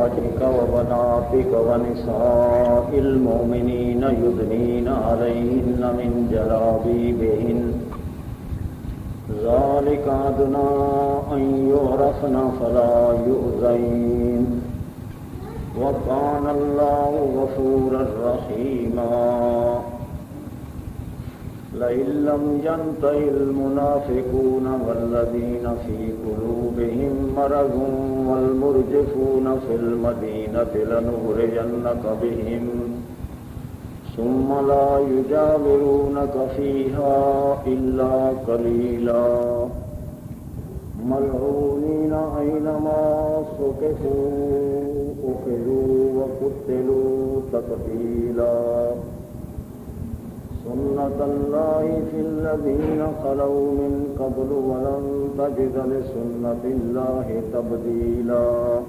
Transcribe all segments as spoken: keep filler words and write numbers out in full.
أزواجك وبناتك ونساء المؤمنين يدنين عليهن من جلابيبهن ذلك أدنى أن يعرفن فلا يؤذين وكان الله غفورا رحيما لئن لم ينته المنافقون والذين في قلوبهم مرض والمرجفون في المدينة لنخرجنك بهم ثم لا يجاورونك فيها إلا قليلا ملعونين أينما ثقفوا أخذوا وقتلوا تقتيلا سنة الله في الذين خلوا من قبل ولن تجد لسنة الله تبديلا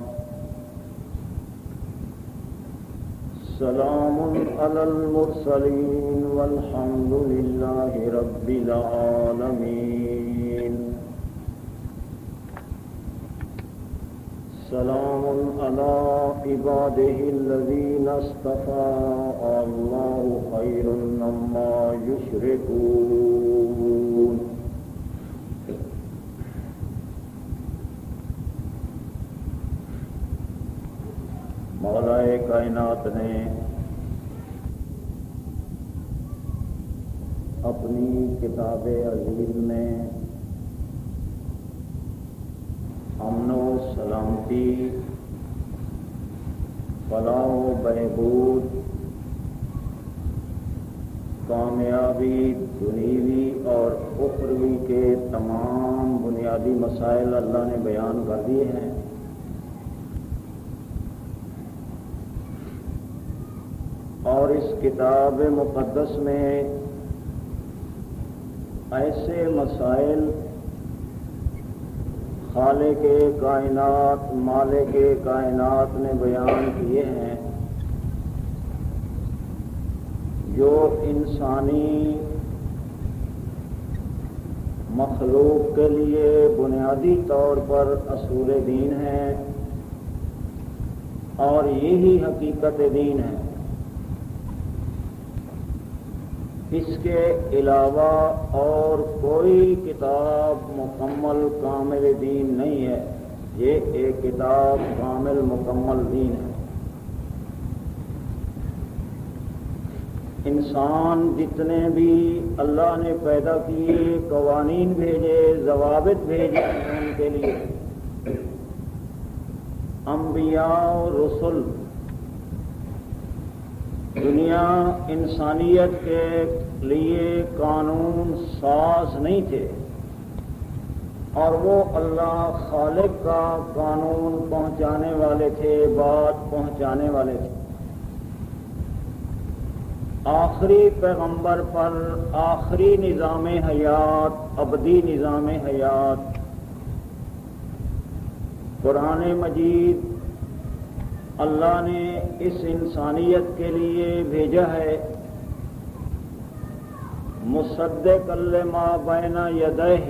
سلام على المرسلين والحمد لله رب العالمين سلام على عباده الذين اصطفى الله خير مما يشركون مولا کائنات نے اپنی کتاب عزیز میں امن و سلامتی، فلاح و بہبود، کامیابی دنیوی اور اخروی کے تمام بنیادی مسائل اللہ نے بیان کر دیے ہیں۔ اور اس کتاب مقدس میں ایسے مسائل خالق کائنات، مالک کائنات نے بیان کیے ہیں جو انسانی مخلوق کے لیے بنیادی طور پر اصول دین ہیں اور یہی حقیقت دین ہے۔ اس کے علاوہ اور کوئی کتاب مکمل کامل دین نہیں ہے، یہ ایک کتاب کامل مکمل دین ہے۔ انسان جتنے بھی اللہ نے پیدا کیے، قوانین بھیجے، ضوابط بھیجے ان کے لیے، انبیاء اور رسل دنیا انسانیت کے لیے قانون ساز نہیں تھے، اور وہ اللہ خالق کا قانون پہنچانے والے تھے، بات پہنچانے والے تھے۔ آخری پیغمبر پر آخری نظام حیات، ابدی نظام حیات قرآن مجید اللہ نے اس انسانیت کے لیے بھیجا ہے، مصدق لما بین یدیہ۔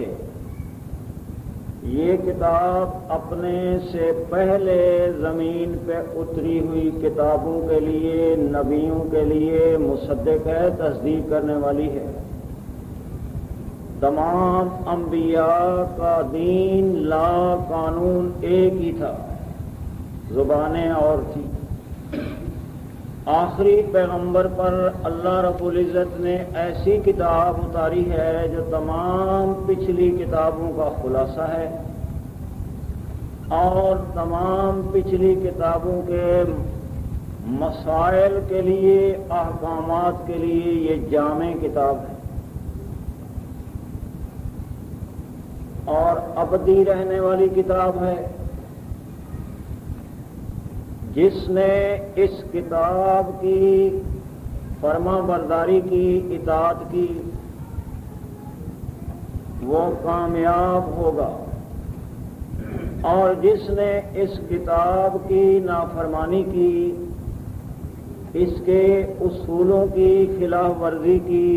یہ کتاب اپنے سے پہلے زمین پہ اتری ہوئی کتابوں کے لیے، نبیوں کے لیے مصدق ہے، تصدیق کرنے والی ہے۔ تمام انبیاء کا دین، لا، قانون ایک ہی تھا، زبانیں اور تھی۔ آخری پیغمبر پر اللہ رب العزت نے ایسی کتاب اتاری ہے جو تمام پچھلی کتابوں کا خلاصہ ہے، اور تمام پچھلی کتابوں کے مسائل کے لیے، احکامات کے لیے یہ جامع کتاب ہے، اور ابدی رہنے والی کتاب ہے۔ جس نے اس کتاب کی فرما برداری کی، اطاعت کی، وہ کامیاب ہوگا، اور جس نے اس کتاب کی نافرمانی کی، اس کے اصولوں کی خلاف ورزی کی،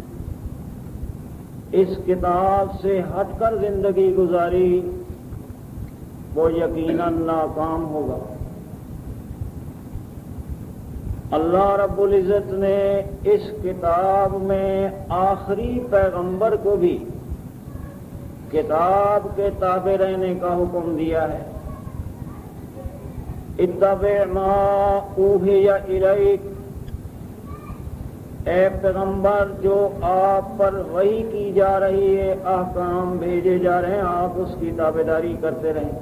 اس کتاب سے ہٹ کر زندگی گزاری، وہ یقیناً ناکام ہوگا۔ اللہ رب العزت نے اس کتاب میں آخری پیغمبر کو بھی کتاب کے تابع رہنے کا حکم دیا ہے۔ اتبع ما اوحی الیک، اے پیغمبر جو آپ پر وحی کی جا رہی ہے، احکام بھیجے جا رہے ہیں، آپ اس کی تابعداری کرتے رہیں۔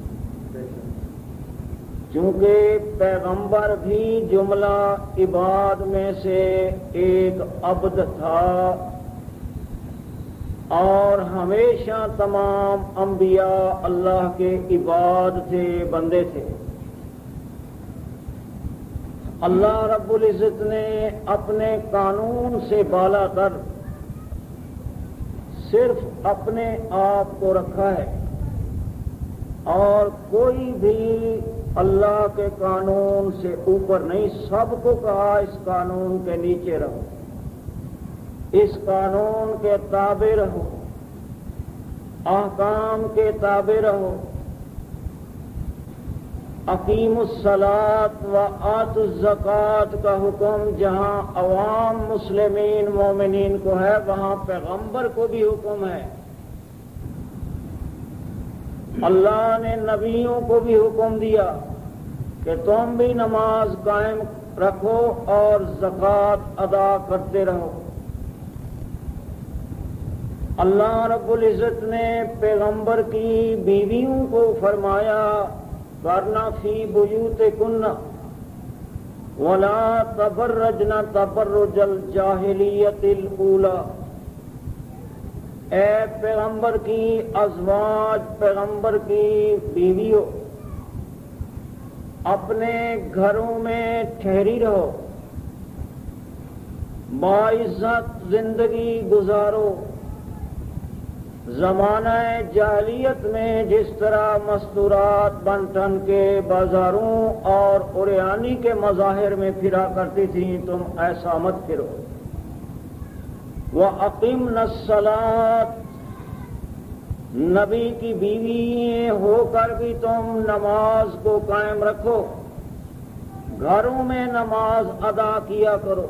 چونکہ پیغمبر بھی جملہ عباد میں سے ایک عبد تھا، اور ہمیشہ تمام انبیاء اللہ کے عباد تھے، بندے تھے۔ اللہ رب العزت نے اپنے قانون سے بالا تر صرف اپنے آپ کو رکھا ہے، اور کوئی بھی اللہ کے قانون سے اوپر نہیں۔ سب کو کہا اس قانون کے نیچے رہو، اس قانون کے تابع رہو، احکام کے تابع رہو۔ اقیم الصلاۃ و آتوا الزکوٰۃ کا حکم جہاں عوام مسلمین مومنین کو ہے، وہاں پیغمبر کو بھی حکم ہے۔ اللہ نے نبیوں کو بھی حکم دیا کہ تم بھی نماز قائم رکھو اور زکوٰۃ ادا کرتے رہو۔ اللہ رب العزت نے پیغمبر کی بیویوں کو فرمایا کرنا فی بیوتکن ولا تبرجن تبرج الجاہلیت الاولی، اے پیغمبر کی ازواج، پیغمبر کی بیویوں، اپنے گھروں میں ٹھہری رہو، باعزت زندگی گزارو۔ زمانہ جاہلیت میں جس طرح مستورات بن ٹھن کے بازاروں اور اوریانی کے مظاہر میں پھرا کرتی تھیں، تم ایسا مت پھرو۔ وَأَقِمْنَ الصَّلَاةَ، نبی کی بیوی ہو کر بھی تم نماز کو قائم رکھو، گھروں میں نماز ادا کیا کرو۔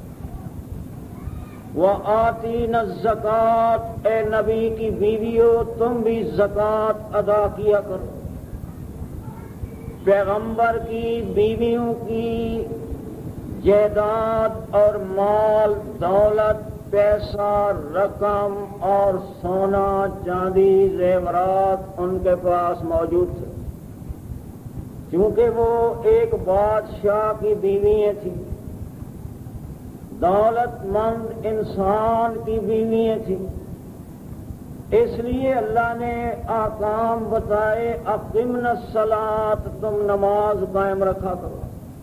وَآتِينَ الزَّكَاةَ، اے نبی کی بیویوں تم بھی زکوٰۃ ادا کیا کرو۔ پیغمبر کی بیویوں کی جائیداد اور مال دولت، پیسہ، رقم اور سونا چاندی زیورات ان کے پاس موجود تھے، کیونکہ وہ ایک بادشاہ کی بیویاں تھیں، دولت مند انسان کی بیویاں تھیں۔ اس لیے اللہ نے احکام بتائے، اقیمنا الصلاۃ، تم نماز قائم رکھا کرو،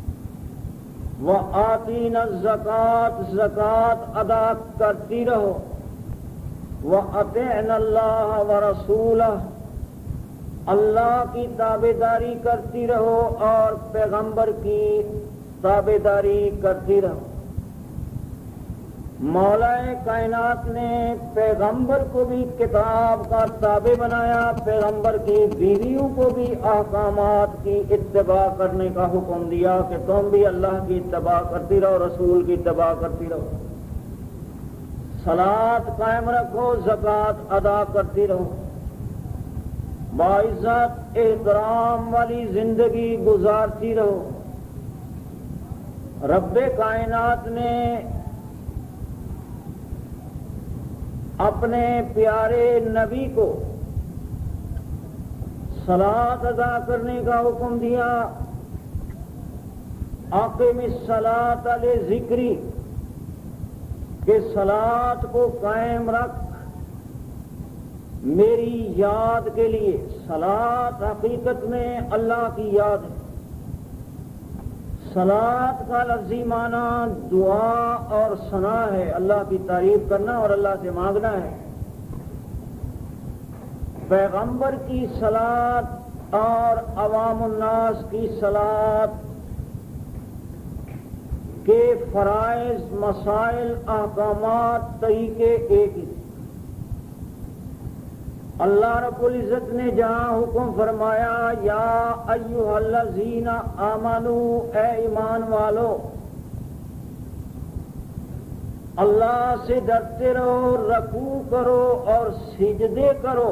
وآتینا الزکوٰۃ، زکوٰۃ ادا کرتی رہو، وأطعنا اللہ ورسولہ، اللہ کی تابعداری کرتی رہو اور پیغمبر کی تابعداری کرتی رہو۔ مولا کائنات نے پیغمبر کو بھی کتاب کا تابع بنایا، پیغمبر کی بیویوں کو بھی احکامات کی اتباع کرنے کا حکم دیا کہ تم بھی اللہ کی اتباع کرتی رہو، رسول کی اتباع کرتی رہو، صلاۃ قائم رکھو، زکوٰۃ ادا کرتی رہو، باعزت احترام والی زندگی گزارتی رہو۔ رب کائنات نے اپنے پیارے نبی کو صلاۃ ادا کرنے کا حکم دیا، اقم الصلاۃ لذکری، کہ صلاۃ کو قائم رکھ میری یاد کے لیے۔ صلاۃ حقیقت میں اللہ کی یاد ہے۔ صلاۃ کا لفظی معنی دعا اور ثنا ہے، اللہ کی تعریف کرنا اور اللہ سے مانگنا ہے۔ پیغمبر کی صلاۃ اور عوام الناس کی صلاۃ کے فرائض، مسائل، احکامات، طریقے ایک ہی۔ اللہ رب العزت نے جہاں حکم فرمایا یا ایھا الذین آمنو، اے ایمان والو، اللہ سے ڈرتے رہو، رکوع کرو اور سجدے کرو۔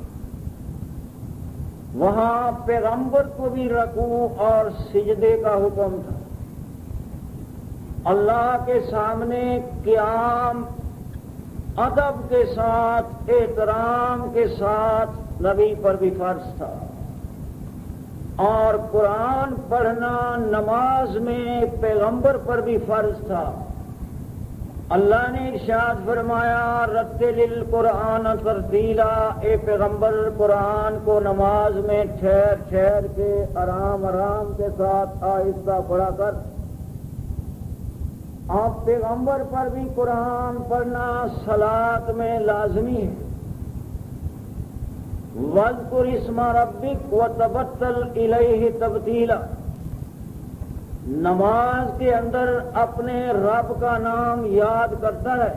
وہاں پیغمبر کو بھی رکوع اور سجدے کا حکم تھا۔ اللہ کے سامنے قیام ادب کے ساتھ، احترام کے ساتھ نبی پر بھی فرض تھا، اور قرآن پڑھنا نماز میں پیغمبر پر بھی فرض تھا۔ اللہ نے ارشاد فرمایا رتل القرآن ترتیلا، اے پیغمبر قرآن کو نماز میں ٹھہر ٹھہر کے آرام آرام کے ساتھ آہستہ پڑھا کر۔ آپ پیغمبر پر بھی قرآن پڑھنا صلاۃ میں لازمی ہے۔ وَاذْكُرِ اسْمَ رَبِّكَ وَتَبَتَّلْ إِلَيْهِ تَبْتِيلًا، نماز کے اندر اپنے رب کا نام یاد کرتا ہے،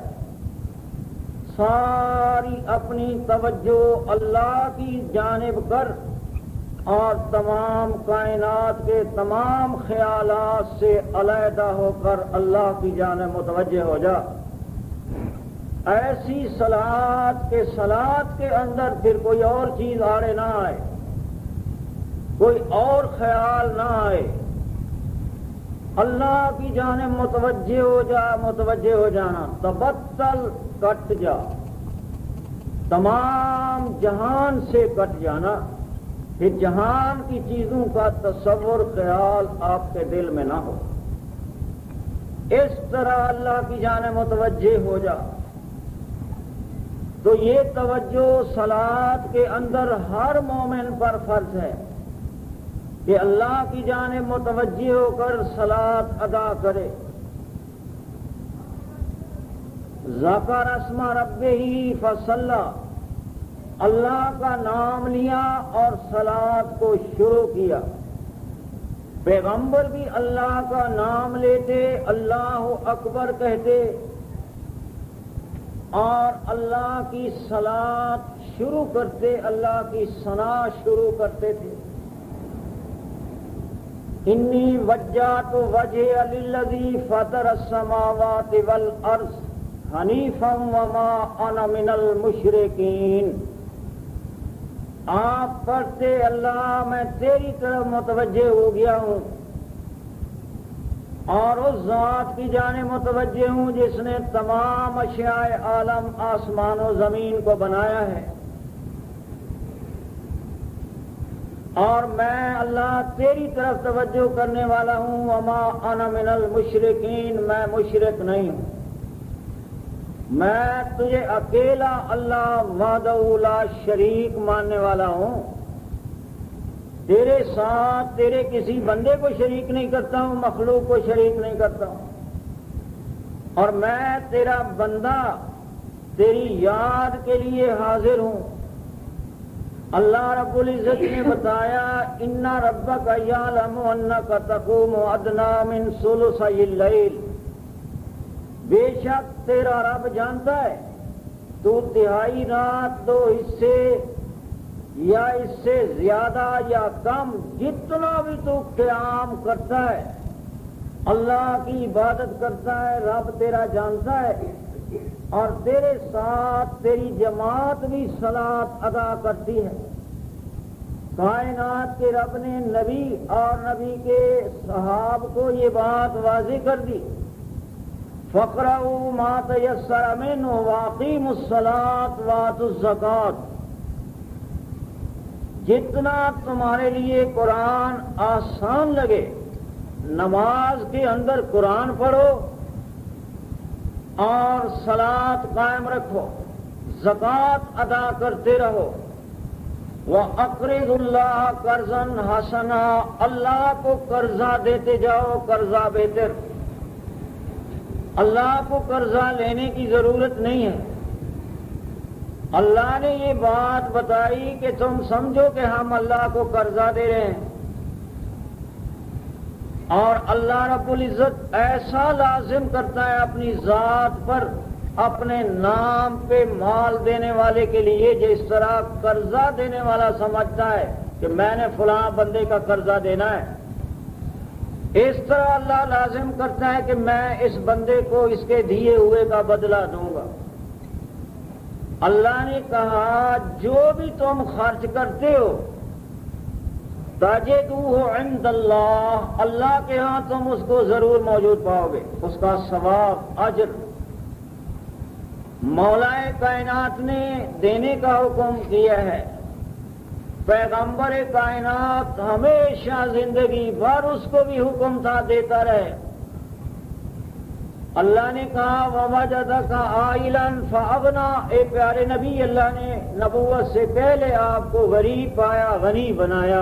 ساری اپنی توجہ اللہ کی جانب کر، اور تمام کائنات کے تمام خیالات سے علیحدہ ہو کر اللہ کی جانب متوجہ ہو جا۔ ایسی صلاۃ کے صلاۃ کے اندر پھر کوئی اور چیز آڑے نہ آئے، کوئی اور خیال نہ آئے، اللہ کی جانب متوجہ ہو جا۔ متوجہ ہو جانا، تبتل کٹ جا، تمام جہان سے کٹ جانا، کہ جہان کی چیزوں کا تصور خیال آپ کے دل میں نہ ہو، اس طرح اللہ کی جانب متوجہ ہو جا۔ تو یہ توجہ صلاۃ کے اندر ہر مومن پر فرض ہے کہ اللہ کی جانب متوجہ ہو کر صلاۃ ادا کرے۔ ذکر اسم ربہ فصلی، اللہ کا نام لیا اور صلاۃ کو شروع کیا۔ پیغمبر بھی اللہ کا نام لیتے، اللہ اکبر کہتے، اور اللہ کی صلاۃ شروع کرتے، اللہ کی ثنا شروع کرتے تھے۔ انی وجہت وجہی للذی فطر السماوات والارض حنیفا وما انا من المشرکین۔ آپ پڑھتے اللہ میں تیری طرف متوجہ ہو گیا ہوں، اور اس ذات کی جانب متوجہ ہوں جس نے تمام اشیاء عالم آسمان و زمین کو بنایا ہے، اور میں اللہ تیری طرف توجہ کرنے والا ہوں۔ وما انا من المشرکین، میں مشرک نہیں ہوں، میں تجھے اکیلا اللہ وحدہ لا شریک ماننے والا ہوں، تیرے ساتھ تیرے کسی بندے کو شریک نہیں کرتا ہوں، مخلوق کو شریک نہیں کرتا ہوں، اور میں تیرا بندہ تیری یاد کے لیے حاضر ہوں۔ اللہ رب العزت نے بتایا ان ربک یعلم انک تقوم ادنی من ثلثی اللیل، بے شک تیرا رب جانتا ہے تو تہائی رات دو حصے یا اس سے زیادہ یا کم جتنا بھی تو قیام کرتا ہے، اللہ کی عبادت کرتا ہے، رب تیرا جانتا ہے، اور تیرے ساتھ تیری جماعت بھی صلاۃ ادا کرتی ہے۔ کائنات کے رب نے نبی اور نبی کے صحاب کو یہ بات واضح کر دی، فَاقْرَؤُوا مَا تَيَسَّرَ مِنْهُ وَأَقِیمُوا الصَّلَاةَ وَآتُوا الزَّکَاةَ، جتنا تمہارے لیے قرآن آسان لگے نماز کے اندر قرآن پڑھو اور صلاۃ قائم رکھو، زکوٰۃ ادا کرتے رہو۔ وَأَقْرِضُوا اللَّهَ قَرْضًا حَسَنًا، اللہ کو قرضہ دیتے جاؤ، قرضہ بہتر۔ اللہ کو قرضہ لینے کی ضرورت نہیں ہے، اللہ نے یہ بات بتائی کہ تم سمجھو کہ ہم اللہ کو قرضہ دے رہے ہیں، اور اللہ رب العزت ایسا لازم کرتا ہے اپنی ذات پر اپنے نام پہ مال دینے والے کے لیے جس طرح قرضہ دینے والا سمجھتا ہے کہ میں نے فلاں بندے کا قرضہ دینا ہے، اس طرح اللہ لازم کرتا ہے کہ میں اس بندے کو اس کے دیے ہوئے کا بدلہ دوں گا۔ اللہ نے کہا جو بھی تم خرچ کرتے ہو تجدوہ عند اللہ، اللہ کے ہاں تم اس کو ضرور موجود پاؤ گے، اس کا ثواب اجر۔ مولا کائنات نے دینے کا حکم کیا ہے، پیغمبر کائنات ہمیشہ زندگی بھر اس کو بھی حکم تھا دیتا رہے۔ اللہ نے کہا وَوَجَدَكَ عَائِلًا فَأَغْنَىٰ، اے پیارے نبی، اللہ نے نبوت سے پہلے آپ کو غریب پایا، غنی بنایا،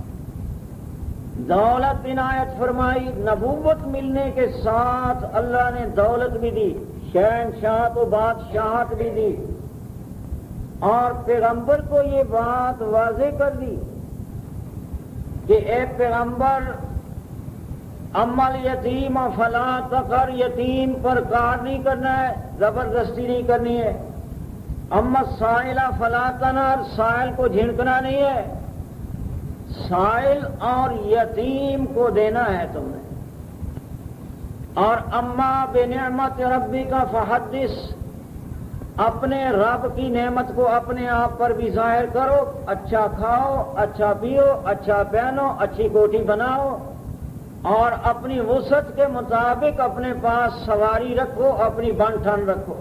دولت عنایت فرمائی۔ نبوت ملنے کے ساتھ اللہ نے دولت بھی دی، شہنشاہت و بادشاہت بھی دی، اور پیغمبر کو یہ بات واضح کر دی کہ اے پیغمبر امل یتیم فلا تقر، یتیم پر کار نہیں کرنا ہے، زبردستی نہیں کرنی ہے۔ اما سائل فلا تنہر، سائل کو جھنکنا نہیں ہے، سائل اور یتیم کو دینا ہے تم نے۔ اور اما بنعمت ربک فحدث، اپنے رب کی نعمت کو اپنے آپ پر بھی ظاہر کرو، اچھا کھاؤ، اچھا پیو، اچھا پہنو، اچھی کوٹھی بناؤ، اور اپنی وسعت کے مطابق اپنے پاس سواری رکھو، اپنی بن ٹھن رکھو۔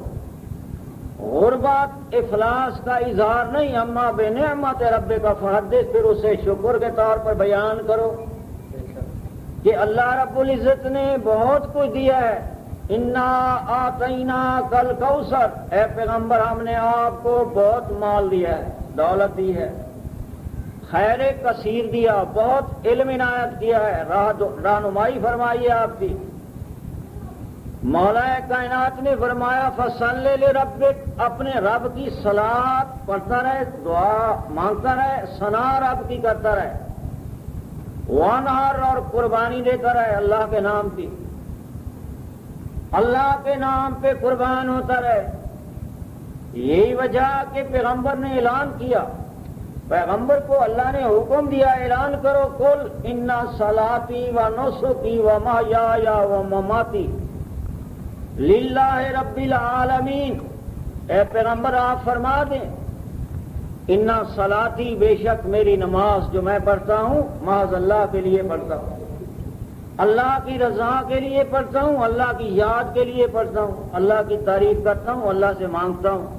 غربت افلاس کا اظہار نہیں، اما بنعمت ربک فحدث، پھر اسے شکر کے طور پر بیان کرو کہ اللہ رب العزت نے بہت کچھ دیا ہے۔ انا آتینا کل کوثر، اے پیغمبر ہم نے آپ کو بہت مال دیا ہے، دولت دی ہے، خیر کثیر دیا، بہت علم عنایت کیا ہے، رہنمائی فرمائی ہے آپ کی۔ مولا کائنات نے فرمایا فصلی لربک، اپنے رب کی صلاۃ پڑھتا رہے، دعا مانگتا رہے، ثنا رب کی کرتا رہے، وانہر، اور قربانی دیتا رہے اللہ کے نام کی، اللہ کے نام پہ قربان ہوتا رہے۔ یہی وجہ کہ پیغمبر نے اعلان کیا، پیغمبر کو اللہ نے حکم دیا اعلان کرو قل ان صلاتی و نسکی و محیای و مماتی للہ رب العالمین، اے پیغمبر آپ فرما دیں ان صلاتی، بے شک میری نماز جو میں پڑھتا ہوں محض اللہ کے لیے پڑھتا ہوں، اللہ کی رضا کے لیے پڑھتا ہوں، اللہ کی یاد کے لیے پڑھتا ہوں، اللہ کی تعریف کرتا ہوں، اللہ سے مانگتا ہوں۔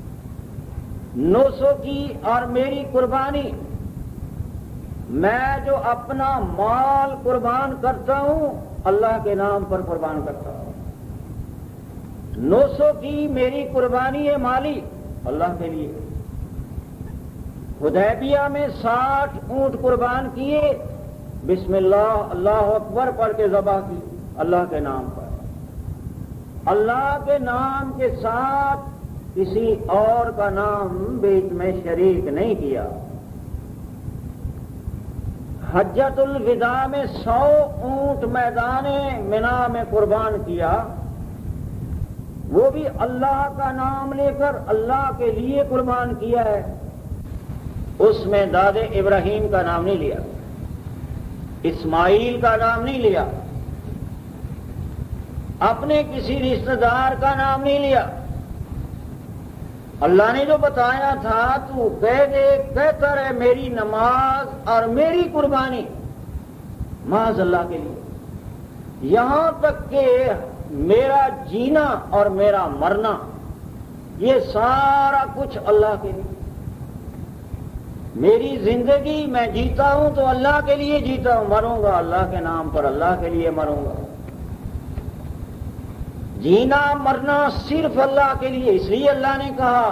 نوسو کی، اور میری قربانی، میں جو اپنا مال قربان کرتا ہوں اللہ کے نام پر قربان کرتا ہوں۔ نوسو کی میری قربانی ہے مالی، اللہ کے لیے۔ حدیبیہ میں ساٹھ اونٹ قربان کیے، بسم اللہ اللہ اکبر پڑھ کے ذبح کی، اللہ کے نام پر، اللہ کے نام کے ساتھ کسی اور کا نام بیچ میں شریک نہیں کیا۔ حجۃ الوداع میں سو اونٹ میدان منا میں قربان کیا، وہ بھی اللہ کا نام لے کر اللہ کے لیے قربان کیا ہے، اس میں داد ابراہیم کا نام نہیں لیا، اسماعیل کا نام نہیں لیا، اپنے کسی رشتہ دار کا نام نہیں لیا۔ اللہ نے جو بتایا تھا تو کہہ دے، کہتا رہے میری نماز اور میری قربانی محض اللہ کے لیے، یہاں تک کہ میرا جینا اور میرا مرنا یہ سارا کچھ اللہ کے لیے۔ میری زندگی میں جیتا ہوں تو اللہ کے لیے جیتا ہوں، مروں گا اللہ کے نام پر، اللہ کے لیے مروں گا۔ جینا مرنا صرف اللہ کے لیے، اس لیے اللہ نے کہا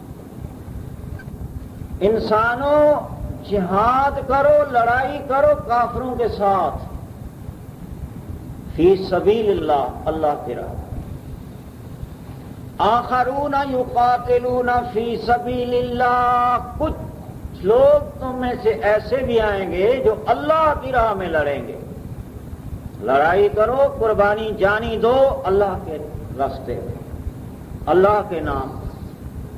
انسانوں جہاد کرو، لڑائی کرو کافروں کے ساتھ، فی سبیل اللہ، اللہ کی راہ۔ آخرون یقاتلون فی سبیل اللہ، کچھ لوگ تم میں سے ایسے بھی آئیں گے جو اللہ کی راہ میں لڑیں گے۔ لڑائی کرو، قربانی جانی دو اللہ کے راستے میں، اللہ کے نام،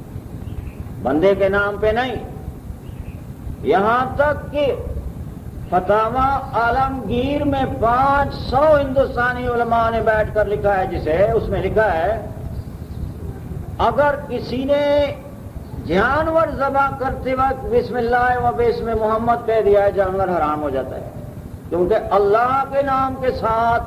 بندے کے نام پہ نہیں۔ یہاں تک کہ فتاوا عالمگیر میں پانچ سو ہندوستانی علماء نے بیٹھ کر لکھا ہے، جسے اس میں لکھا ہے اگر کسی نے جانور ذبح کرتے وقت بسم اللہ و بسم محمد کہہ دیا ہے، جانور حرام ہو جاتا ہے، کیونکہ اللہ کے نام کے ساتھ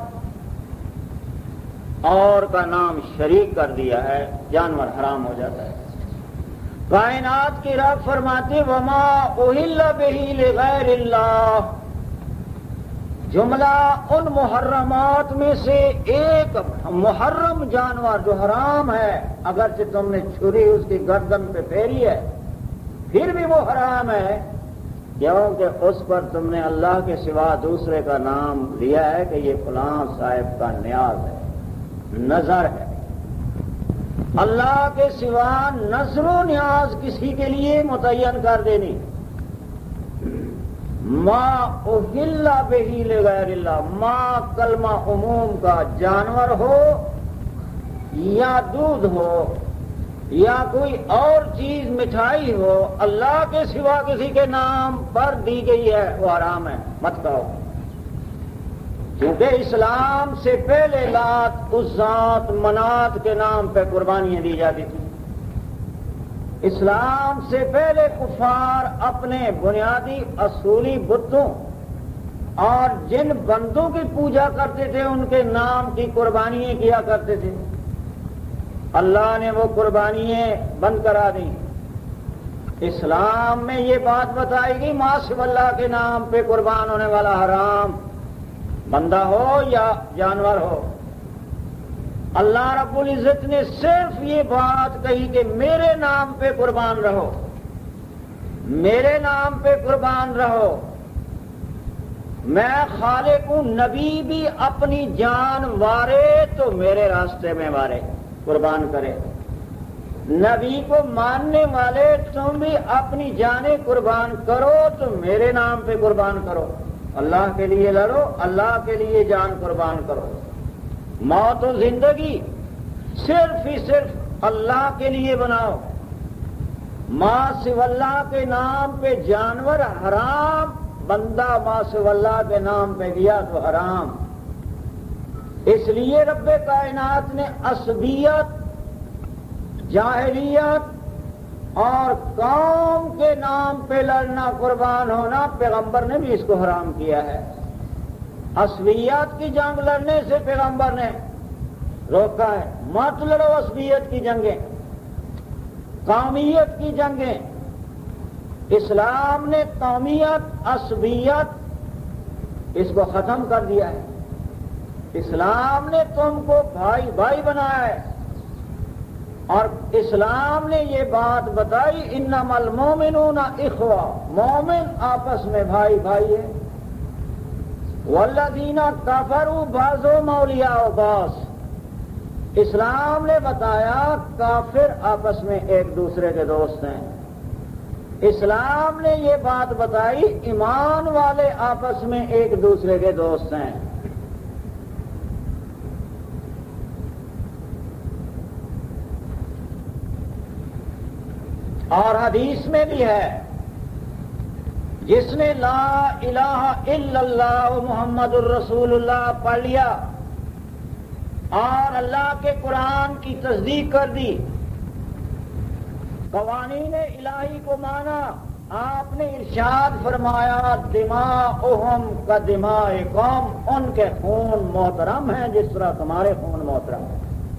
اور کا نام شریک کر دیا ہے، جانور حرام ہو جاتا ہے۔ کائنات کی رب فرماتے وما اہل بہ لغیر اللہ، جملہ ان محرمات میں سے ایک محرم جانور جو حرام ہے، اگرچہ تم نے چھری اس کی گردن پہ پھیری ہے پھر بھی وہ حرام ہے، کیونکہ اس پر تم نے اللہ کے سوا دوسرے کا نام لیا ہے کہ یہ فلاں صاحب کا نیاز ہے، نظر ہے۔ اللہ کے سوا نظر و نیاز کسی کے لیے متعین کر دینی۔ ما اہل بہ لغیر اللہ، ما کلمہ عموم کا، جانور ہو یا دودھ ہو یا کوئی اور چیز مٹھائی ہو، اللہ کے سوا کسی کے نام پر دی گئی ہے وہ حرام ہے، مت کھاؤ۔ کیونکہ اسلام سے پہلے لات، عزات، منات کے نام پہ قربانیاں دی جاتی تھیں۔ اسلام سے پہلے کفار اپنے بنیادی اصولی بتوں اور جن بندوں کی پوجا کرتے تھے ان کے نام کی قربانیاں کیا کرتے تھے، اللہ نے وہ قربانیاں بند کرا دیں۔ اسلام میں یہ بات بتائی گئی ما سوی اللہ کے نام پہ قربان ہونے والا حرام، بندہ ہو یا جانور ہو۔ اللہ رب العزت نے صرف یہ بات کہی کہ میرے نام پہ قربان رہو، میرے نام پہ قربان رہو، میں خالق ہوں۔ نبی بھی اپنی جان وارے تو میرے راستے میں وارے، قربان کرے۔ نبی کو ماننے والے تم بھی اپنی جانیں قربان کرو تو میرے نام پہ قربان کرو، اللہ کے لیے لڑو، اللہ کے لیے جان قربان کرو۔ موت و زندگی صرف ہی صرف اللہ کے لیے بناؤ۔ ما سوی اللہ کے نام پہ جانور حرام، بندہ ما سوی اللہ کے نام پہ دیا تو حرام۔ اس لیے رب کائنات نے عصبیت، جاہلیت اور قوم کے نام پہ لڑنا، قربان ہونا، پیغمبر نے بھی اس کو حرام کیا ہے۔ عصبیت کی جنگ لڑنے سے پیغمبر نے روکا ہے، مت لڑو عصبیت کی جنگیں، قومیت کی جنگیں۔ اسلام نے قومیت، عصبیت اس کو ختم کر دیا ہے۔ اسلام نے تم کو بھائی بھائی بنایا ہے، اور اسلام نے یہ بات بتائی انما المومنون اخوہ، مومن آپس میں بھائی بھائی ہے۔ والذین کفروا بعضهم اولیاء بعض، اسلام نے بتایا کافر آپس میں ایک دوسرے کے دوست ہیں۔ اسلام نے یہ بات بتائی ایمان والے آپس میں ایک دوسرے کے دوست ہیں۔ اور حدیث میں بھی ہے جس نے لا الہ الا اللہ محمد الرسول اللہ پڑھ لیا اور اللہ کے قرآن کی تصدیق کر دی، قوانین الہی کو مانا، آپ نے ارشاد فرمایا دماؤہم کا دماء قوم، ان کے خون محترم ہیں جس طرح تمہارے خون محترم ہیں۔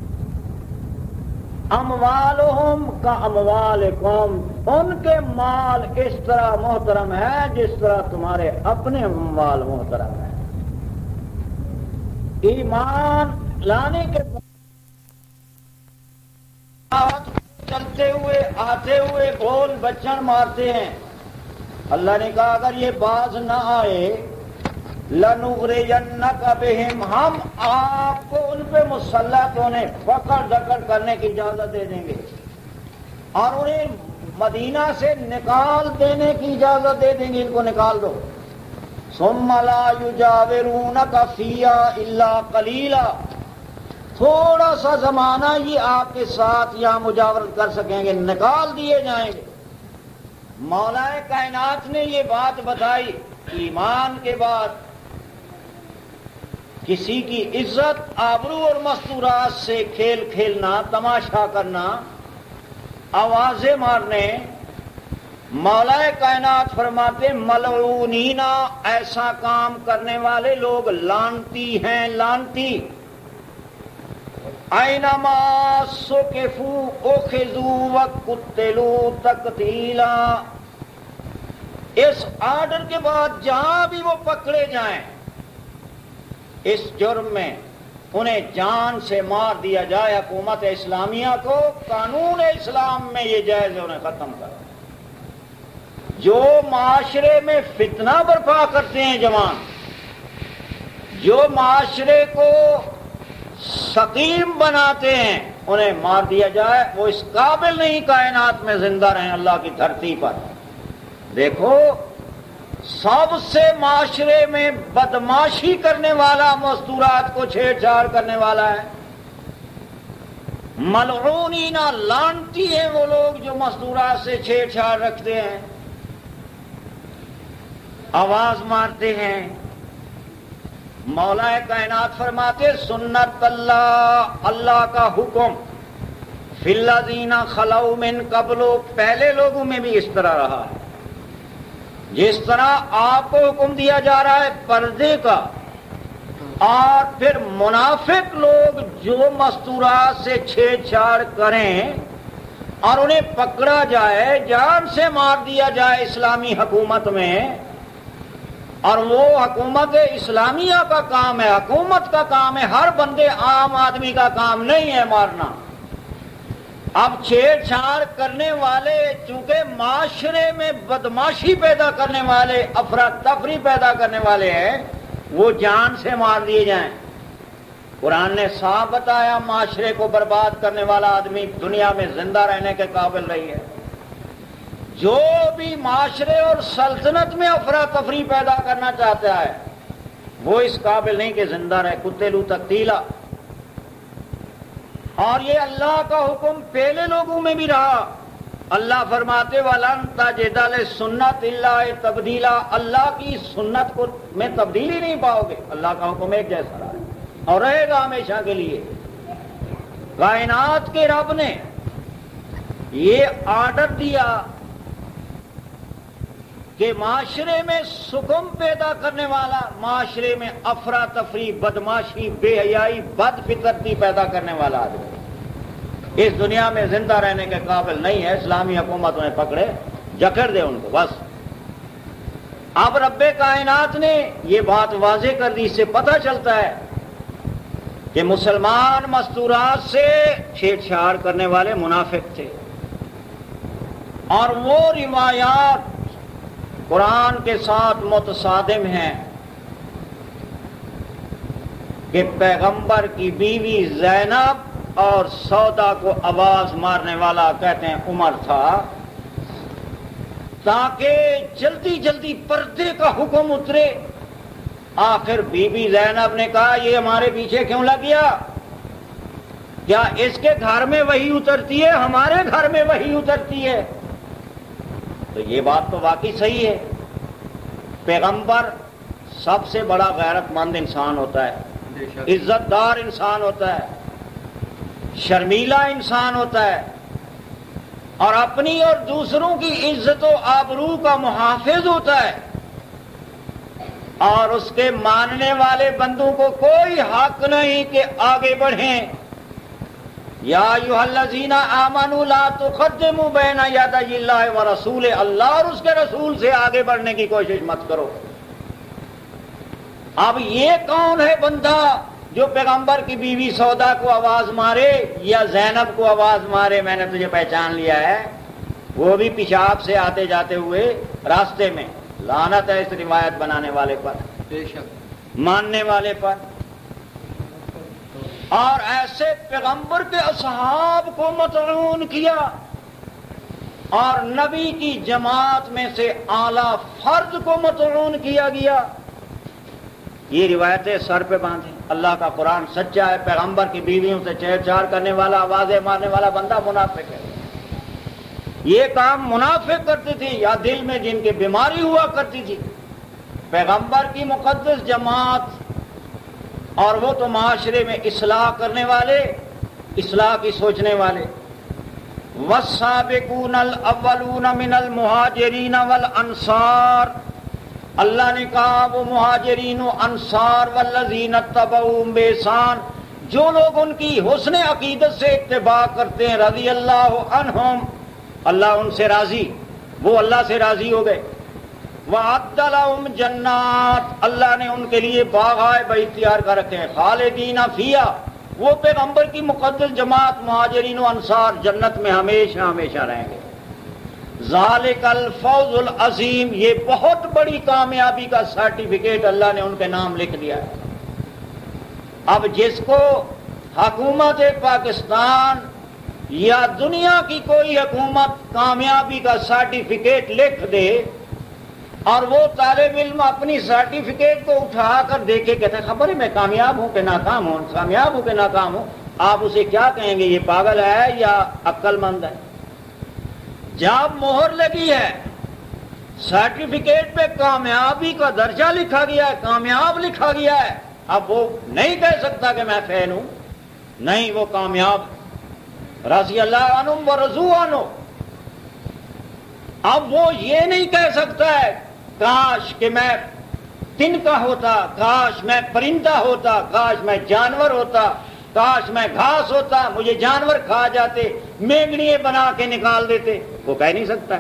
اموالہم کا اموال قوم، ان کے مال اس طرح محترم ہے جس طرح تمہارے اپنے اموال محترم ہیں۔ ایمان لانے کے بعد چلتے ہوئے آتے ہوئے بول بچن مارتے ہیں، اللہ نے کہا اگر یہ باز نہ آئے لَنُغْرِيَنَّكَ بِهِمْ، ہم آپ کو ان پہ مسلط ہونے، پکڑ دکڑ کرنے کی اجازت دے دیں گے اور انہیں مدینہ سے نکال دینے کی اجازت دے دیں گے، ان کو نکال دو۔ ثُمَّ لَا يُجَاوِرُونَكَ فِيهَا إِلَّا قَلِيلًا، تھوڑا سا زمانہ یہ آپ کے ساتھ یہاں مجاورت کر سکیں گے، نکال دیے جائیں گے۔ مولا کائنات نے یہ بات بتائی، ایمان کے بعد کسی کی عزت آبرو اور مستورات سے کھیل کھیلنا، تماشا کرنا، آوازیں مارنے، مولا کائنات فرماتے ملعونینا، ایسا کام کرنے والے لوگ لعنتی ہیں، لعنتی۔ اینما سکفوا اخذوا وقتلوا تقتیلا، اس آرڈر کے بعد جہاں بھی وہ پکڑے جائیں اس جرم میں انہیں جان سے مار دیا جائے۔ حکومت اسلامیہ کو، قانون اسلام میں یہ جائز ہے انہیں ختم کرو۔ جو معاشرے میں فتنہ برپا کرتے ہیں جوان، جو معاشرے کو سقیم بناتے ہیں، انہیں مار دیا جائے۔ وہ اس قابل نہیں کائنات میں زندہ رہیں اللہ کی دھرتی پر۔ دیکھو سب سے معاشرے میں بدماشی کرنے والا، مستورات کو چھیڑ چھاڑ کرنے والا ہے۔ ملعونین، لعنتی ہیں وہ لوگ جو مستورات سے چھیڑ چھاڑ رکھتے ہیں، آواز مارتے ہیں۔ مولا کائنات فرماتے سنت اللہ، اللہ کا حکم فی الذین خلو من قبل، پہلے لوگوں میں بھی اس طرح رہا ہے۔ جس طرح آپ کو حکم دیا جا رہا ہے پردے کا، اور پھر منافق لوگ جو مستورات سے چھیڑ چھاڑ کریں اور انہیں پکڑا جائے، جان سے مار دیا جائے اسلامی حکومت میں، اور وہ حکومت اسلامیہ کا کام ہے، حکومت کا کام ہے، ہر بندے عام آدمی کا کام نہیں ہے مارنا۔ اب چھیڑ چھاڑ کرنے والے چونکہ معاشرے میں بدماشی پیدا کرنے والے، افراتفری پیدا کرنے والے ہیں، وہ جان سے مار دیے جائیں۔ قرآن نے صاف بتایا معاشرے کو برباد کرنے والا آدمی دنیا میں زندہ رہنے کے قابل نہیں ہے۔ جو بھی معاشرے اور سلطنت میں افراتفری پیدا کرنا چاہتا ہے وہ اس قابل نہیں کہ زندہ رہے۔ قتلوا تقتیلا، اور یہ اللہ کا حکم پہلے لوگوں میں بھی رہا۔ اللہ فرماتے وَلَن تَجِدَ لِسُنَّتِ اللَّهِ تَبْدِيلًا، اللہ کی سنت کو میں تبدیلی نہیں پاؤ گے۔ اللہ کا حکم ایک جیسا رہا ہے اور رہے گا ہمیشہ کے لیے۔ کائنات کے رب نے یہ آرڈر دیا کہ معاشرے میں سکون پیدا کرنے والا، معاشرے میں افراتفری، بدماشی، بے حیائی، بد فطرتی پیدا کرنے والا آدمی اس دنیا میں زندہ رہنے کے قابل نہیں ہے۔ اسلامی حکومت انہیں پکڑے، جکڑ دے ان کو بس۔ اب رب کائنات نے یہ بات واضح کر دی، اس سے پتہ چلتا ہے کہ مسلمان مستورات سے چھیڑ چھاڑ کرنے والے منافق تھے، اور وہ روایات قرآن کے ساتھ متصادم ہیں کہ پیغمبر کی بیوی زینب اور سودا کو آواز مارنے والا کہتے ہیں عمر تھا، تاکہ جلدی جلدی پردے کا حکم اترے۔ آخر بی بی زینب نے کہا یہ ہمارے پیچھے کیوں لگ گیا؟ کیا اس کے گھر میں وحی اترتی ہے؟ ہمارے گھر میں وحی اترتی ہے؟ تو یہ بات تو واقعی صحیح ہے۔ پیغمبر سب سے بڑا غیرت مند انسان ہوتا ہے، عزت دار انسان ہوتا ہے، شرمیلا انسان ہوتا ہے، اور اپنی اور دوسروں کی عزت و آبرو کا محافظ ہوتا ہے، اور اس کے ماننے والے بندوں کو کوئی حق نہیں کہ آگے بڑھیں۔ یا ایھا الذین آمنوا لا تقدموا بین یدی اللہ ورسولہ، اللہ اور اس کے رسول سے آگے بڑھنے کی کوشش مت کرو۔ اب یہ کون ہے بندہ جو پیغمبر کی بیوی سودا کو آواز مارے یا زینب کو آواز مارے میں نے تجھے پہچان لیا ہے؟ وہ بھی پیشاب سے آتے جاتے ہوئے راستے میں۔ لعنت ہے اس روایت بنانے والے پر، بے شک ماننے والے پر۔ اور ایسے پیغمبر کے اصحاب کو مطعون کیا، اور نبی کی جماعت میں سے اعلیٰ فرد کو مطعون کیا گیا۔ یہ روایتیں سر پہ باندھیں۔ اللہ کا قرآن سچا ہے، پیغمبر کی بیویوں سے چھیڑ چھاڑ کرنے والا، آوازیں مارنے والا بندہ منافق ہے۔ یہ کام منافق کرتے تھے یا دل میں جن کے بیماری ہوا کرتی تھی. پیغمبر کی مقدس جماعت اور وہ تو معاشرے میں اصلاح کرنے والے، اصلاح کی سوچنے والے. والسابقون الاولون من المہاجرین والانصار، اللہ نے کہا وہ مہاجرین و انصار والذین اتبعوہم بإحسان، جو لوگ ان کی حسن عقیدت سے اتباع کرتے ہیں، رضی اللہ عنہم، اللہ ان سے راضی، وہ اللہ سے راضی ہو گئے. وَأَعَدَّ لَهُمْ جَنَّاتٍ، اللہ نے ان کے لیے باغائے باختیار کر رکھے ہیں، خالدین فیہا، وہ پیغمبر کی مقدس جماعت مہاجرین و انصار جنت میں ہمیشہ ہمیشہ رہیں گے. ذالک الفوز العظیم، یہ بہت بڑی کامیابی کا سرٹیفکیٹ اللہ نے ان کے نام لکھ دیا ہے. اب جس کو حکومت پاکستان یا دنیا کی کوئی حکومت کامیابی کا سرٹیفکیٹ لکھ دے اور وہ طالب علم اپنی سرٹیفکیٹ کو اٹھا کر دیکھے، کہتے ہیں خبر ہے میں کامیاب ہوں کہ ناکام ہوں، کامیاب ہوں کہ ناکام ہوں، آپ اسے کیا کہیں گے؟ یہ پاگل ہے یا عقل مند ہے؟ جب مہر لگی ہے سرٹیفکیٹ پہ کامیابی کا درجہ لکھا گیا ہے، کامیاب لکھا گیا ہے، اب وہ نہیں کہہ سکتا کہ میں فیل ہوں، نہیں، وہ کامیاب، رضی اللہ عنہم و رضوا عنہ. اب وہ یہ نہیں کہہ سکتا ہے کاش کہ میں تنکا ہوتا، کاش میں پرندہ ہوتا، کاش میں جانور ہوتا، کاش میں گھاس ہوتا، مجھے جانور کھا جاتے، مینگڑیے بنا کے نکال دیتے. وہ کہہ نہیں سکتا.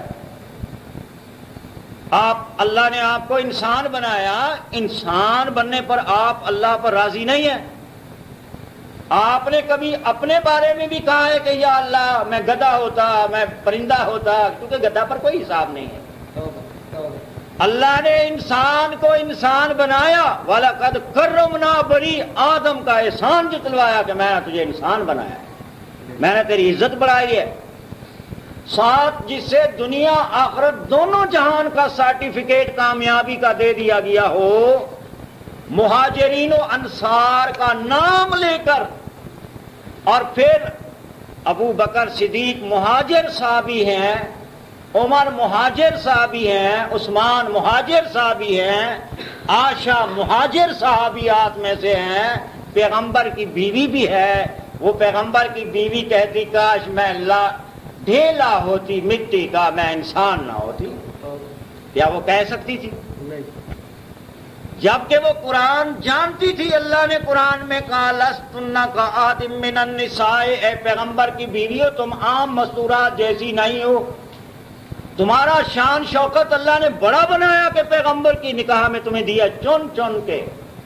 آپ اللہ نے آپ کو انسان بنایا، انسان بننے پر آپ اللہ پر راضی نہیں ہیں. آپ نے کبھی اپنے بارے میں بھی کہا ہے کہ یا اللہ میں گدھا ہوتا، میں پرندہ ہوتا، کیونکہ گدھا پر کوئی حساب نہیں ہے. اللہ نے انسان کو انسان بنایا، وَلَقَدْ كَرَّمْنَا بَنِي آدم کا احسان جتلوایا کہ میں نے تجھے انسان بنایا، میں نے تیری عزت بڑھائی ہے. ساتھ جس سے دنیا آخرت دونوں جہان کا سرٹیفکیٹ کامیابی کا دے دیا گیا ہو، مہاجرین و انصار کا نام لے کر، اور پھر ابو بکر صدیق مہاجر صحابی ہیں، عمر مہاجر صحابی ہیں، عثمان مہاجر صحابی ہیں، عائشہ مہاجر صحابیات میں سے ہیں، پیغمبر کی بیوی بھی ہے. وہ پیغمبر کی بیوی کہتی کاش میں لا ڈھیلا ہوتی مٹی کا، میں انسان نہ ہوتی. کیا وہ کہہ سکتی تھی؟ جبکہ وہ قرآن جانتی تھی. اللہ نے قرآن میں کہا لستن کآدم من النساء، اے پیغمبر کی بیویوں تم عام مستورات جیسی نہیں ہو. تمہارا شان شوکت اللہ نے بڑا بنایا کہ پیغمبر کی نکاح میں تمہیں دیا چن چن کے،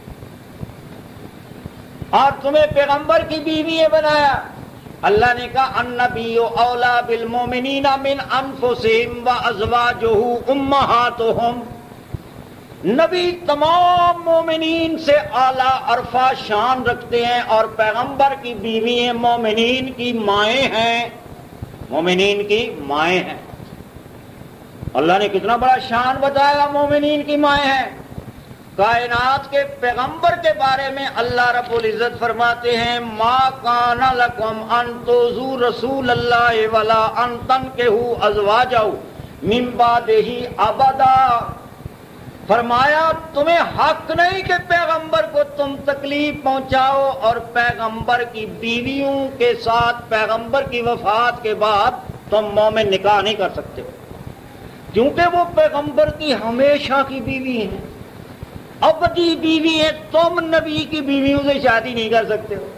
اور تمہیں پیغمبر کی بیوی بنایا. اللہ نے کہا النبی اولا بالمؤمنین من انفسہم وازواجہ امہاتہم، نبی تمام مومنین سے اعلیٰ عرفہ شان رکھتے ہیں، اور پیغمبر کی بیوی ہیں مومنین کی مائیں ہیں، مومنین کی مائیں ہیں. اللہ نے کتنا بڑا شان بتایا، مومنین کی مائیں ہیں. کائنات کے پیغمبر کے بارے میں اللہ رب العزت فرماتے ہیں ما کان لکم ان تؤذوا رسول اللہ ولا ان تنکحوا ازواجہ من بعدہ ابدا. فرمایا تمہیں حق نہیں کہ پیغمبر کو تم تکلیف پہنچاؤ اور پیغمبر کی بیویوں کے ساتھ پیغمبر کی وفات کے بعد تم مومن نکاح نہیں کر سکتے، کیونکہ وہ پیغمبر کی ہمیشہ کی بیوی ہیں، ابدی بیوی ہیں. تم نبی کی بیویوں سے شادی نہیں کر سکتے ہو،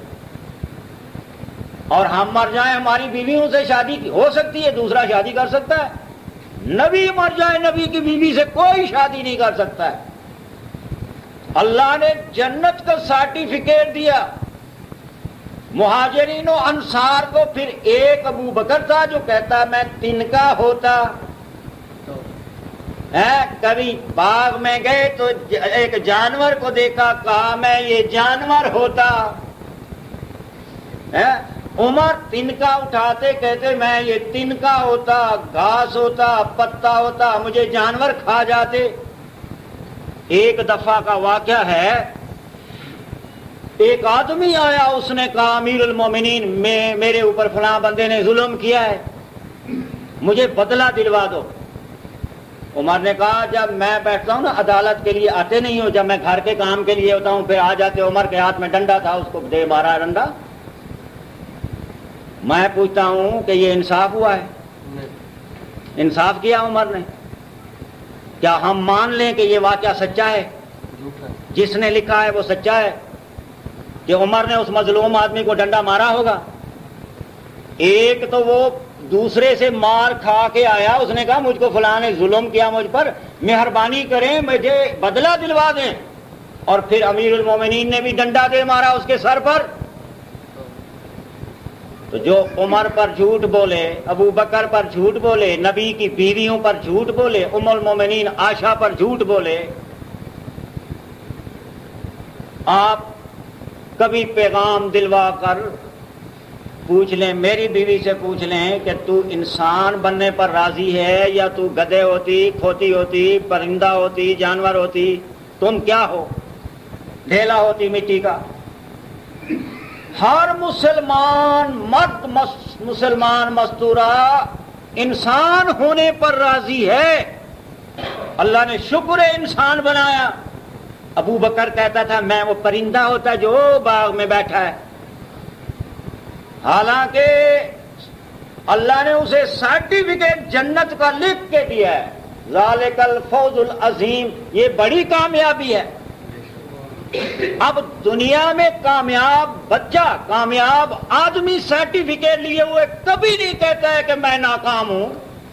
اور ہم مر جائیں ہماری بیویوں سے شادی ہو سکتی ہے، دوسرا شادی کر سکتا ہے. نبی مر جائے نبی کی بیوی سے کوئی شادی نہیں کر سکتا ہے. اللہ نے جنت کا سرٹیفکیٹ دیا مہاجرین و انصار کو. پھر ایک ابو بکر تھا جو کہتا میں تنکا ہوتا ہے، کبھی باغ میں گئے تو ایک جانور کو دیکھا، کہا میں یہ جانور ہوتا ہے. عمر تنکا اٹھاتے کہتے میں یہ تنکا ہوتا، گھاس ہوتا، پتا ہوتا، مجھے جانور کھا جاتے. ایک دفعہ کا واقعہ ہے، ایک آدمی آیا، اس نے کہا امیر المومنین میں میرے اوپر فلاں بندے نے ظلم کیا ہے. مجھے بدلہ دلوا دو۔ عمر نے کہا جب میں بیٹھتا ہوں نا عدالت کے لیے آتے نہیں ہو، جب میں گھر کے کام کے لیے ہوتا ہوں پھر آ جاتے۔ عمر کے ہاتھ میں ڈنڈا تھا، اس کو دے مارا ڈنڈا۔ میں پوچھتا ہوں کہ یہ انصاف ہوا ہے؟ انصاف کیا عمر نے؟ کیا ہم مان لیں کہ یہ واقعہ سچا ہے؟ جس نے لکھا ہے وہ سچا ہے کہ عمر نے اس مظلوم آدمی کو ڈنڈا مارا ہوگا؟ ایک تو وہ دوسرے سے مار کھا کے آیا، اس نے کہا مجھ کو فلاں نے ظلم کیا مجھ پر، مہربانی کریں مجھے بدلہ دلوا دیں، اور پھر امیر المومنین نے بھی ڈنڈا دے مارا اس کے سر پر۔ تو جو عمر پر جھوٹ بولے، ابو بکر پر جھوٹ بولے، نبی کی بیویوں پر جھوٹ بولے، ام المومنین عائشہ پر جھوٹ بولے، آپ کبھی پیغام دلوا کر پوچھ لیں، میری بیوی سے پوچھ لیں کہ تو انسان بننے پر راضی ہے یا تو گدھے ہوتی، کھوتی ہوتی، پرندہ ہوتی، جانور ہوتی، تم کیا ہو؟ ڈھیلا ہوتی مٹی کا۔ ہر مسلمان مرد مسلمان مستورہ انسان ہونے پر راضی ہے۔ اللہ نے شکر انسان بنایا۔ ابو بکر کہتا تھا میں وہ پرندہ ہوتا جو باغ میں بیٹھا ہے، حالانکہ اللہ نے اسے سرٹیفکیٹ جنت کا لکھ کے دیا ہے، ذالک الفوز العظیم، یہ بڑی کامیابی ہے۔ اب دنیا میں کامیاب بچہ، کامیاب آدمی سرٹیفکیٹ لیے ہوئے کبھی نہیں کہتا ہے کہ میں ناکام ہوں۔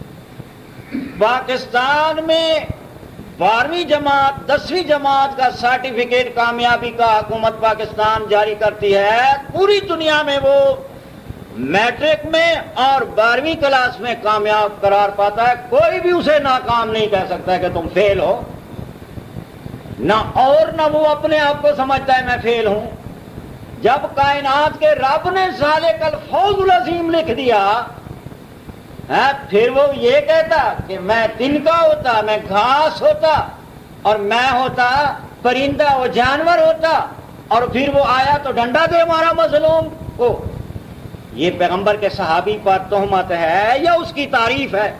پاکستان میں بارہویں جماعت دسویں جماعت کا سرٹیفکیٹ کامیابی کا حکومت پاکستان جاری کرتی ہے، پوری دنیا میں وہ میٹرک میں اور بارہویں کلاس میں کامیاب قرار پاتا ہے، کوئی بھی اسے ناکام نہیں کہہ سکتا ہے کہ تم فیل ہو، نہ اور نہ وہ اپنے آپ کو سمجھتا ہے میں فیل ہوں۔ جب کائنات کے رب نے ذالک الفوز العظیم لکھ دیا ہے، پھر وہ یہ کہتا کہ میں دن کا ہوتا، میں گھاس ہوتا، اور میں ہوتا پرندہ، وہ جانور ہوتا، اور پھر وہ آیا تو ڈنڈا دے مارا مظلوم کو۔ یہ پیغمبر کے صحابی پر تہمت ہے یا اس کی تعریف ہے؟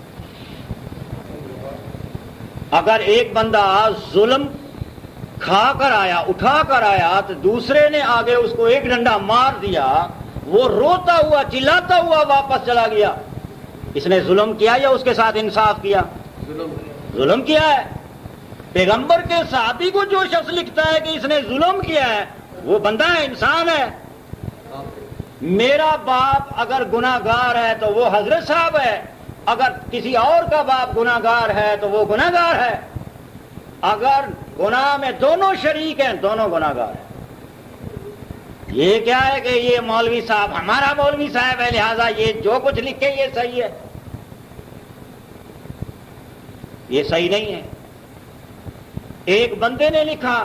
اگر ایک بندہ ظلم کھا کر آیا، اٹھا کر آیا، تو دوسرے نے آگے اس کو ایک ڈنڈا مار دیا، وہ روتا ہوا چلاتا ہوا واپس چلا گیا، اس نے ظلم کیا یا اس کے ساتھ انصاف کیا؟ ظلم کیا ہے۔ پیغمبر کے صحابی کو جو شخص لکھتا ہے کہ اس نے ظلم کیا ہے، وہ بندہ ہے، انسان ہے۔ میرا باپ اگر گناہ گار ہے تو وہ حضرت صاحب ہے، اگر کسی اور کا باپ گناہ گار ہے تو وہ گناہ گار ہے۔ اگر گناہ میں دونوں شریک ہیں، دونوں گناہ گار ہیں۔ یہ کیا ہے کہ یہ مولوی صاحب ہمارا مولوی صاحب ہے لہذا یہ جو کچھ لکھے یہ صحیح ہے، یہ صحیح نہیں ہے۔ ایک بندے نے لکھا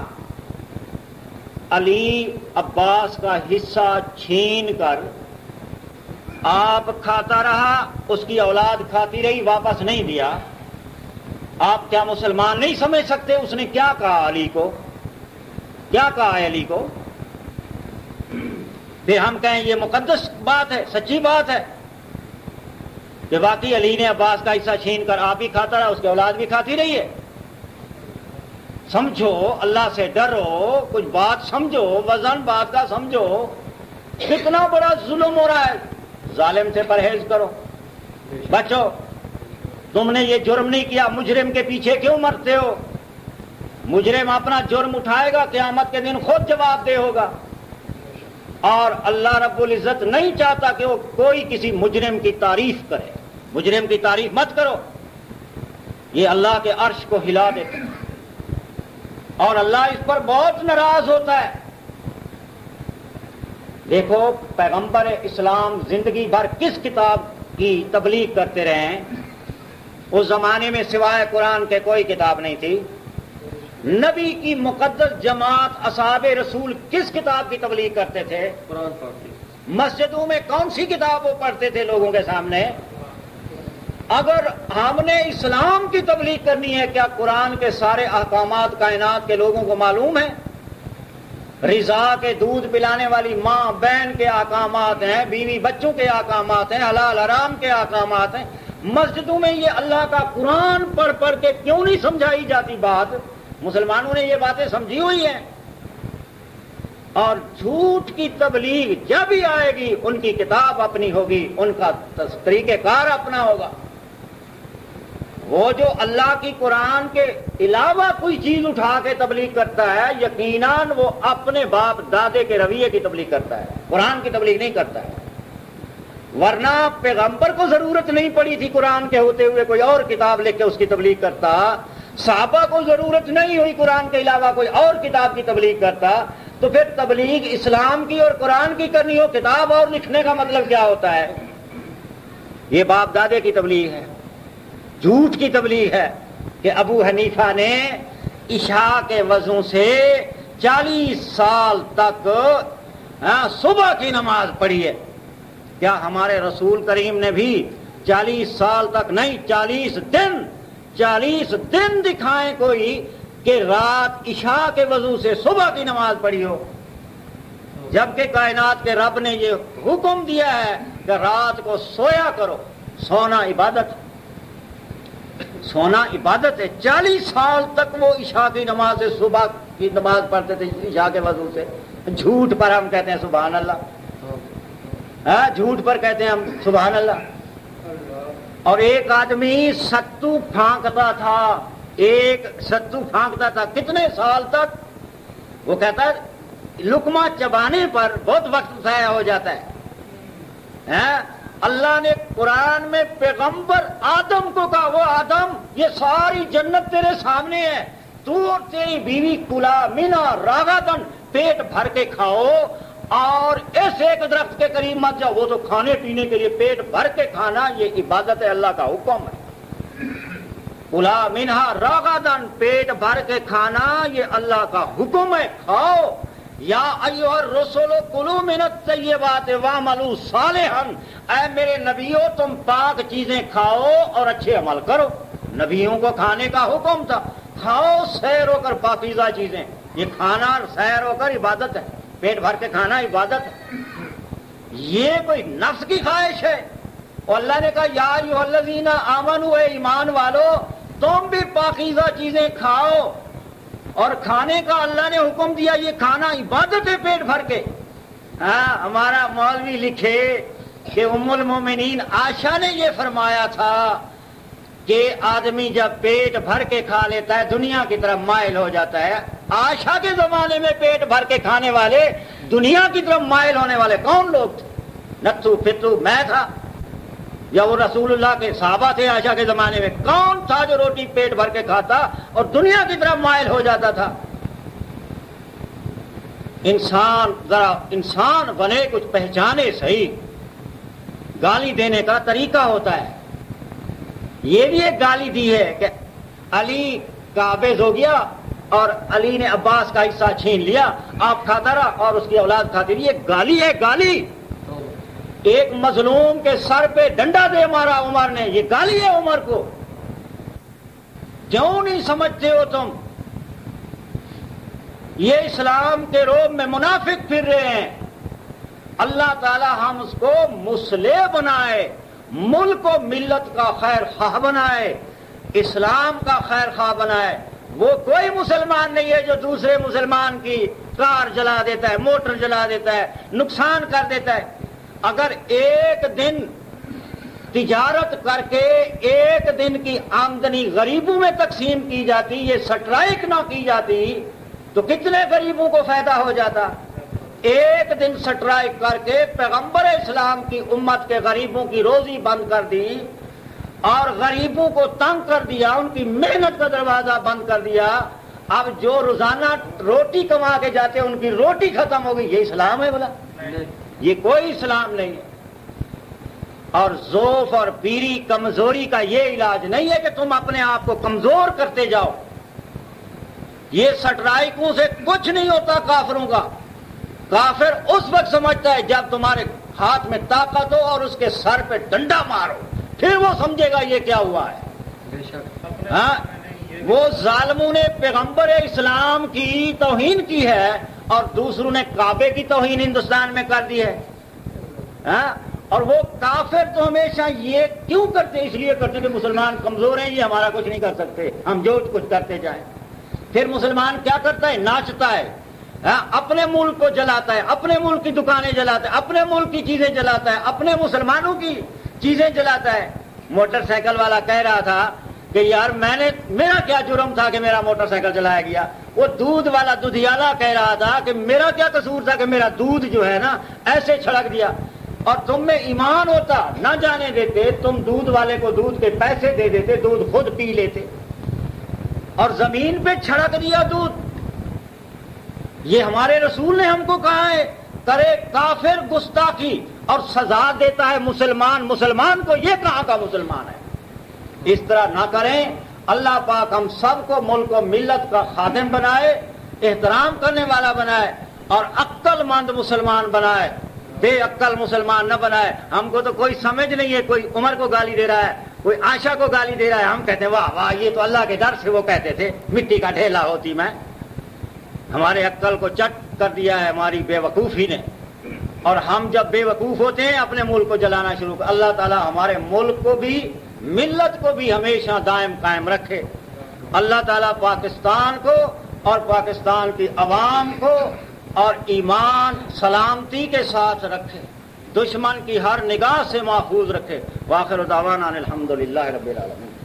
علی عباس کا حصہ چھین کر آپ کھاتا رہا، اس کی اولاد کھاتی رہی، واپس نہیں دیا۔ آپ کیا مسلمان نہیں سمجھ سکتے اس نے کیا کہا علی کو؟ کیا کہا ہے علی کو؟ پھر ہم کہیں یہ مقدس بات ہے، سچی بات ہے کہ واقعی علی نے عباس کا حصہ چھین کر آپ ہی کھاتا رہا، اس کی اولاد بھی کھاتی رہی ہے۔ سمجھو، اللہ سے ڈرو، کچھ بات سمجھو، وزن بات کا سمجھو، کتنا بڑا ظلم ہو رہا ہے۔ ظالم سے پرہیز کرو، بچو۔ تم نے یہ جرم نہیں کیا، مجرم کے پیچھے کیوں مرتے ہو؟ مجرم اپنا جرم اٹھائے گا، قیامت کے دن خود جواب دے ہوگا، اور اللہ رب العزت نہیں چاہتا کہ وہ کوئی کسی مجرم کی تعریف کرے۔ مجرم کی تعریف مت کرو، یہ اللہ کے عرش کو ہلا دیتا ہے اور اللہ اس پر بہت ناراض ہوتا ہے۔ دیکھو پیغمبر اسلام زندگی بھر کس کتاب کی تبلیغ کرتے رہے ہیں؟ اس زمانے میں سوائے قرآن کے کوئی کتاب نہیں تھی۔ نبی کی مقدس جماعت اصحاب رسول کس کتاب کی تبلیغ کرتے تھے؟ قرآن پاک۔ مسجدوں میں کون سی کتاب وہ پڑھتے تھے لوگوں کے سامنے؟ اگر ہم نے اسلام کی تبلیغ کرنی ہے، کیا قرآن کے سارے احکامات کائنات کے لوگوں کو معلوم ہیں؟ رضا کے دودھ پلانے والی ماں بہن کے احکامات ہیں، بیوی بچوں کے احکامات ہیں، حلال حرام کے احکامات ہیں، مسجدوں میں یہ اللہ کا قرآن پڑھ پڑھ کے کیوں نہیں سمجھائی جاتی بات؟ مسلمانوں نے یہ باتیں سمجھی ہوئی ہیں، اور جھوٹ کی تبلیغ جب بھی آئے گی ان کی کتاب اپنی ہوگی، ان کا طریقہ کار اپنا ہوگا۔ وہ جو اللہ کی قرآن کے علاوہ کوئی چیز اٹھا کے تبلیغ کرتا ہے، یقیناً وہ اپنے باپ دادے کے رویے کی تبلیغ کرتا ہے، قرآن کی تبلیغ نہیں کرتا ہے۔ ورنہ پیغمبر کو ضرورت نہیں پڑی تھی قرآن کے ہوتے ہوئے کوئی اور کتاب لکھ کے اس کی تبلیغ کرتا، صحابہ کو ضرورت نہیں ہوئی قرآن کے علاوہ کوئی اور کتاب کی تبلیغ کرتا، تو پھر تبلیغ اسلام کی اور قرآن کی کرنی ہو، کتاب اور لکھنے کا مطلب کیا ہوتا ہے؟ یہ باپ دادے کی تبلیغ ہے، جھوٹ کی تبلیغ ہے کہ ابو حنیفہ نے عشاء کے وضو سے چالیس سال تک صبح کی نماز پڑھی ہے۔ کیا ہمارے رسول کریم نے بھی چالیس سال تک نہیں، چالیس دن چالیس دن دکھائیں کوئی کہ رات عشاء کے وضو سے صبح کی نماز پڑھی ہو؟ جبکہ کائنات کے رب نے یہ حکم دیا ہے کہ رات کو سویا کرو، سونا عبادت سونا عبادت ہے۔ چالیس سال تک وہ عشاء کی نماز سے صبح کی نماز پڑھتے تھے عشاء کے وضو سے۔ جھوٹ پر ہم کہتے ہیں سبحان اللہ، ہاں جھوٹ پر کہتے ہیں ہم سبحان اللہ۔ اور ایک آدمی ستو پھانکتا تھا، ایک ستو پھانکتا تھا کتنے سال تک؟ وہ کہتا ہے لقمہ چبانے پر بہت وقت ضائع ہو جاتا ہے۔ اللہ نے قرآن میں پیغمبر آدم کو کہا، وہ آدم یہ ساری جنت تیرے سامنے ہے، تو اور تیری بیوی کلا مینا راغدن پیٹ بھر کے کھاؤ، اور اس ایک درخت کے قریب مت جاؤ۔ وہ تو کھانے پینے کے لیے پیٹ بھر کے کھانا یہ عبادت ہے، اللہ کا حکم ہے۔ کلا منہا راغدن پیٹ بھر کے کھانا یہ اللہ کا حکم ہے، کھاؤ۔ یا ایھا الرسل کلوا من الطیبات واعملوا صالحا، اے میرے نبیوں تم پاک چیزیں کھاؤ اور اچھے عمل کرو۔ نبیوں کو کھانے کا حکم تھا، کھاؤ سیر ہو کر پاکیزہ چیزیں۔ یہ کھانا سیر ہو کر عبادت ہے، پیٹ بھر کے کھانا عبادت ہے۔ یہ کوئی نفس کی خواہش ہے؟ اور اللہ نے کہا یا ایھا الذین آمنوا، اے ایمان والو تم بھی پاکیزہ چیزیں کھاؤ، اور کھانے کا اللہ نے حکم دیا، یہ کھانا عبادت ہے پیٹ بھر کے۔ ہاں ہمارا مولوی لکھے کہ ام المومنین عائشہ نے یہ فرمایا تھا کہ آدمی جب پیٹ بھر کے کھا لیتا ہے دنیا کی طرف مائل ہو جاتا ہے۔ عائشہ کے زمانے میں پیٹ بھر کے کھانے والے دنیا کی طرف مائل ہونے والے کون لوگ تھے؟ نتھو پتو میں تھا، یا وہ رسول اللہ کے صحابہ تھے عائشہ کے زمانے میں؟ کون تھا جو روٹی پیٹ بھر کے کھاتا اور دنیا کی طرف مائل ہو جاتا تھا؟ انسان ذرا انسان بنے، کچھ پہچانے صحیح۔ گالی دینے کا طریقہ ہوتا ہے، یہ بھی ایک گالی دی ہے کہ علی قابض ہو گیا اور علی نے عباس کا حصہ چھین لیا، آپ کھاتا رہا اور اس کی اولاد کھاتی رہی۔ یہ گالی ہے، گالی۔ ایک مظلوم کے سر پہ ڈنڈا دے مارا عمر نے، یہ گالی ہے عمر کو۔ کیوں نہیں سمجھتے ہو تم؟ یہ اسلام کے روب میں منافق پھر رہے ہیں۔ اللہ تعالی ہم اس کو مصلح بنائے، ملک و ملت کا خیر خواہ بنائے، اسلام کا خیر خواہ بنائے۔ وہ کوئی مسلمان نہیں ہے جو دوسرے مسلمان کی کار جلا دیتا ہے، موٹر جلا دیتا ہے، نقصان کر دیتا ہے۔ اگر ایک دن تجارت کر کے ایک دن کی آمدنی غریبوں میں تقسیم کی جاتی، یہ سٹرائک نہ کی جاتی، تو کتنے غریبوں کو فائدہ ہو جاتا؟ ایک دن سٹرائک کر کے پیغمبر اسلام کی امت کے غریبوں کی روزی بند کر دی اور غریبوں کو تنگ کر دیا، ان کی محنت کا دروازہ بند کر دیا۔ اب جو روزانہ روٹی کما کے جاتے ان کی روٹی ختم ہو گئی، یہ اسلام ہے؟ بولا یہ کوئی اسلام نہیں ہے۔ اور ضعف اور پیری کمزوری کا یہ علاج نہیں ہے کہ تم اپنے آپ کو کمزور کرتے جاؤ۔ یہ سٹرائکوں سے کچھ نہیں ہوتا کافروں کا۔ کافر اس وقت سمجھتا ہے جب تمہارے ہاتھ میں طاقت ہو اور اس کے سر پہ ڈنڈا مارو، پھر وہ سمجھے گا یہ کیا ہوا ہے۔ ہاں وہ ظالموں نے پیغمبر اسلام کی توہین کی ہے اور دوسروں نے کعبے کی توہین ہندوستان میں کر دی ہے۔ ہاں اور وہ کافر تو ہمیشہ یہ کیوں کرتے؟ اس لیے کرتے کہ مسلمان کمزور ہیں، یہ ہمارا کچھ نہیں کر سکتے، ہم جو کچھ کرتے جائیں۔ پھر مسلمان کیا کرتا ہے؟ ناچتا ہے، اپنے ملک کو جلاتا ہے، اپنے ملک کی دکانیں جلاتا ہے، اپنے ملک کی چیزیں جلاتا ہے، اپنے مسلمانوں کی چیزیں جلاتا ہے۔ موٹر سائیکل والا کہہ رہا تھا کہ یار میں نے میرا کیا جرم تھا کہ میرا موٹر سائیکل جلایا گیا؟ وہ دودھ والا دودھیالا کہہ رہا تھا کہ میرا کیا قصور تھا کہ میرا دودھ جو ہے نا ایسے چھڑک دیا۔ اور تم میں ایمان ہوتا نہ جانے دیتے، تم دودھ والے کو دودھ کے پیسے دے دیتے، دودھ خود پی لیتے، اور زمین پہ چھڑک دیا دودھ۔ یہ ہمارے رسول نے ہم کو کہا ہے کرے کافر گستاخی اور سزا دیتا ہے مسلمان مسلمان کو، یہ کہاں کا مسلمان ہے؟ اس طرح نہ کریں۔ اللہ پاک ہم سب کو ملک و ملت کا خادم بنائے، احترام کرنے والا بنائے، اور عقل مند مسلمان بنائے، بے عقل مسلمان نہ بنائے۔ ہم کو تو کوئی سمجھ نہیں ہے، کوئی عمر کو گالی دے رہا ہے، کوئی عائشہ کو گالی دے رہا ہے، ہم کہتے ہیں واہ واہ یہ تو اللہ کے ڈر سے وہ کہتے تھے مٹی کا ڈھیلا ہوتی میں۔ ہمارے عقل کو چٹ کر دیا ہے ہماری بے وقوفی نے، اور ہم جب بے وقوف ہوتے ہیں اپنے ملک کو جلانا شروع کر۔ اللہ تعالیٰ ہمارے ملک کو بھی ملت کو بھی ہمیشہ دائم قائم رکھے۔ اللہ تعالیٰ پاکستان کو اور پاکستان کی عوام کو اور ایمان سلامتی کے ساتھ رکھے، دشمن کی ہر نگاہ سے محفوظ رکھے۔ وآخر دعوانا الحمدللہ رب العالمین۔